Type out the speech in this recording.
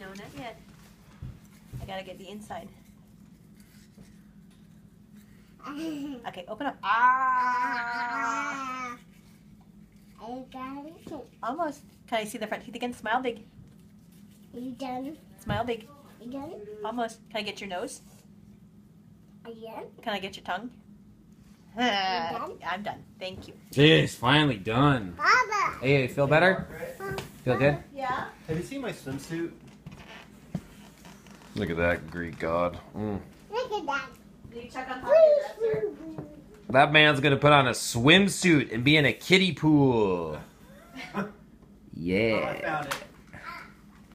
not yet. I gotta get the inside. Okay, open up. Ah! I got it. Almost. Can I see the front teeth again? Smile big. Are you done? Smile big. You done? Almost. Can I get your nose? Are you done? Can I get your tongue? done? I'm done. Thank you. Jeez, finally done. Baba! Hey, feel better? Feel good? Yeah? Have you seen my swimsuit? Look at that Greek god. Look at that. Did you check on top of your dresser? That man's gonna put on a swimsuit and be in a kiddie pool. Oh, I Yeah. found it.